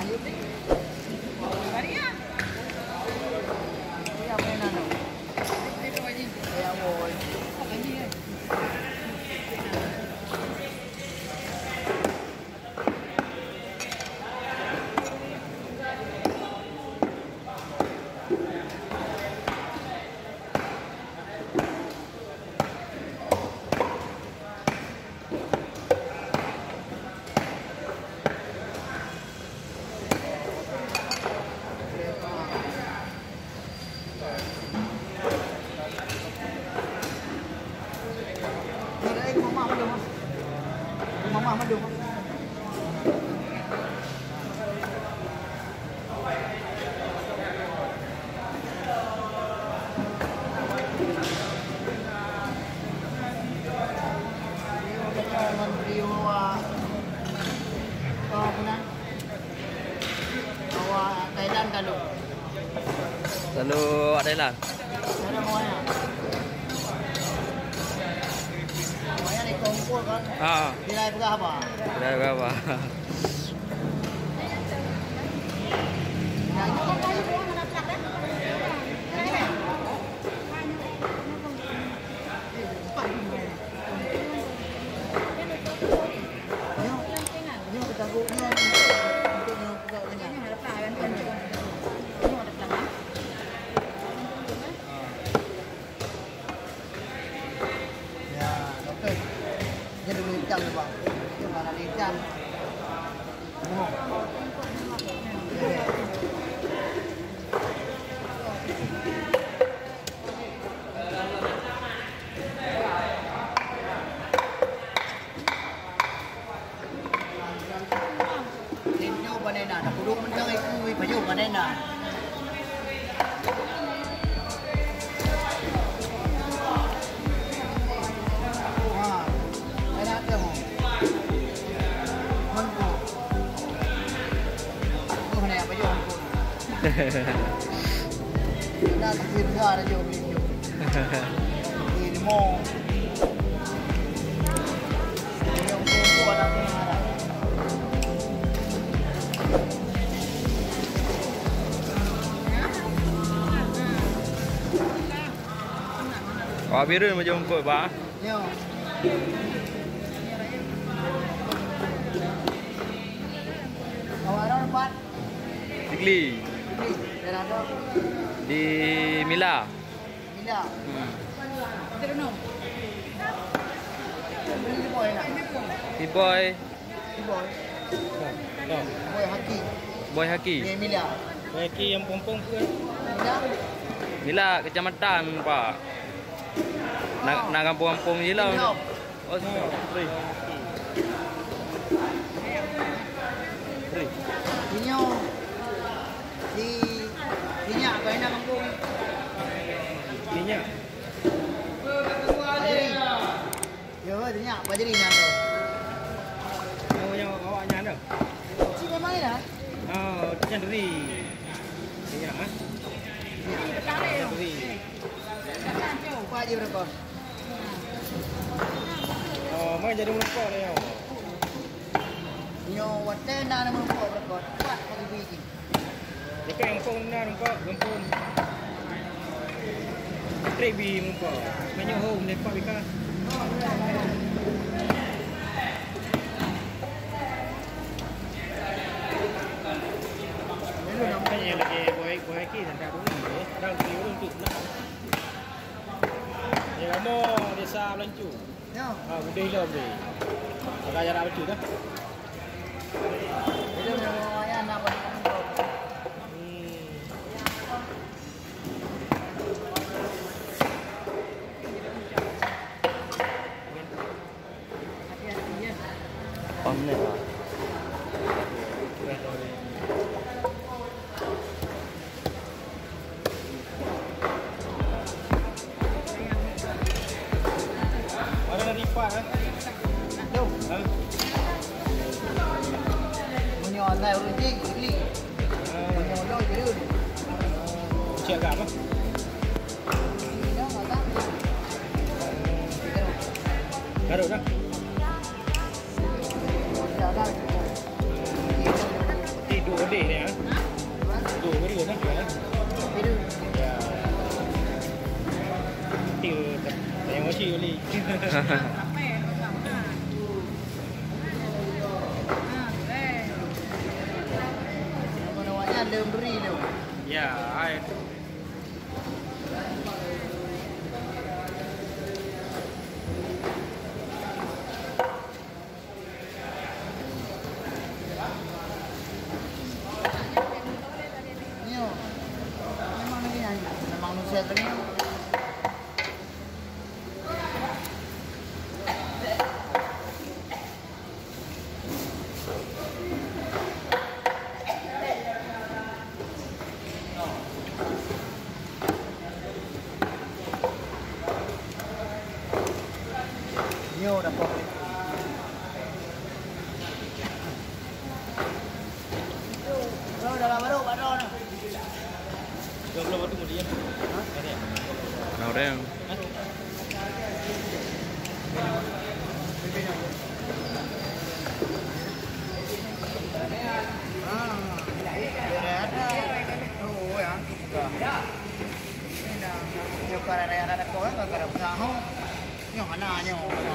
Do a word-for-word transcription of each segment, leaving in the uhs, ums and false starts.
Mama madu. Thailand kalau. Lalu Thailand. Ada mau ya? Banyak ni kumpul kan? Ah. Nilai berapa? Nilai berapa? Jam tu bang, tu mana di jam. Oh. Tinju banana, nak buruk mentang ikut baju banana. Nak kira ada jauh beli ini mau yang kumpul ada mana? Wah biru macam kumpul bah. Yo. Kawaran empat. Tikli. Berada di Mila. Mila. Hmm. Terus Ini boy nak. T-boy. Boy. Oh. Boy haki. Boy haki. Ni Mila. Boy haki yang pompong ke? Mila. Mila kecamatan Pak. Nak nak kampung-kampung je lah. Oh, sorry. Sorry. Ini di minyak kau nak kampung. Minyak. Bajeri. Yo, minyak bajeri nak tu. Oh, yang awaknya ada. Cik mana dah? Oh, cenderi. Minyak ah. Cenderi. Apa aja berapa? Oh, mai jadi melempar dia. Nyo wate na na melempar berapa? Empat pagi biji. Dekat yang pun na melempar, gempun. Trebi melempar. Banyak home melempar bika. Ini namanya lagi boy boy lagi sampai dulu. Dah beli untuk nak. Ya kamu desa Melancu. Yo. Ah, gede hilang ni. Agak jarak Melancu dah. Itu mau ayah nak buat kampung. Pam ni lah. Mana nak ripat eh? Yo. Ha? Menyo ngai urut ni, ni. Menyo lo je tu. Cik agak apa? Dah masak. Garuk dah. Dah dah. Tidur deh. kecil ni. Apa namanya? Lemberi tu. Ya, ai. Ni oh. Memang lagi yang memang nusa tadi. Nyo dah po. Bro, dah lama tu, baru ni. dua puluh batu kemudian. Ha? Ada. Nào đây không? Ah, ada. Oh, ya. Yo para ada ada kau kan kalau tahu. Nyo mana nyo.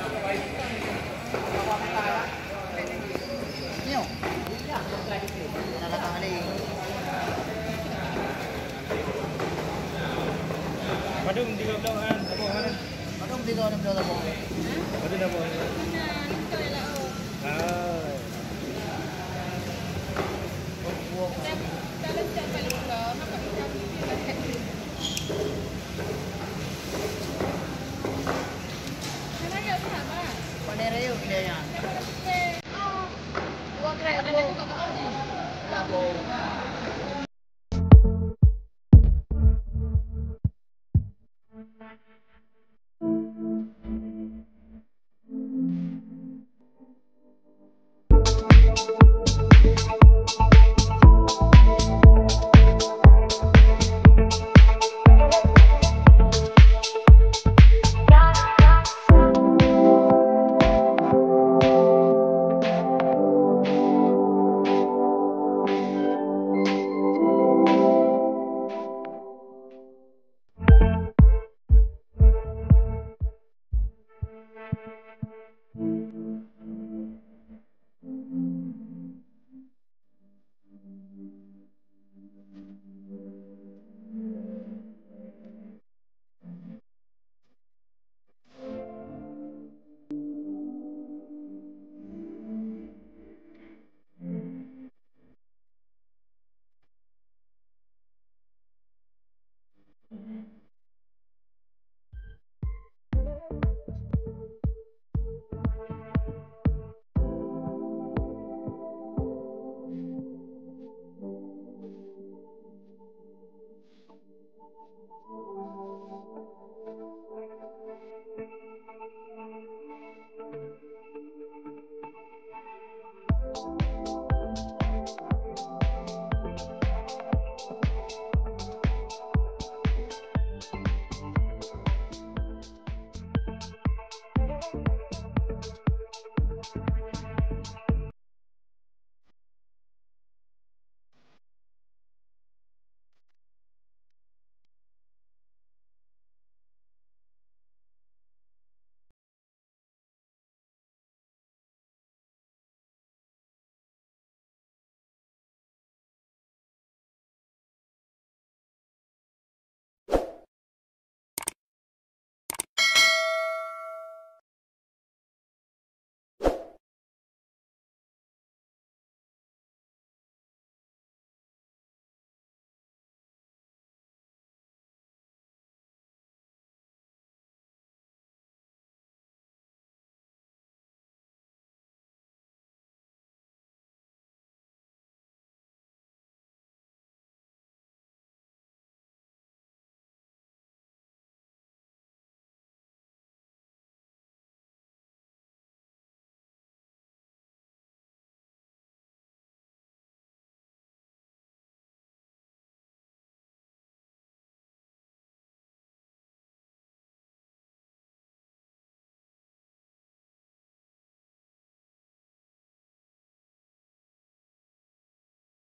Nyo. Nak datang kali. Padung tiga belas kan, apa mana? Madung tiga orang belah. Padung dah boleh. Mana? Ni kau elak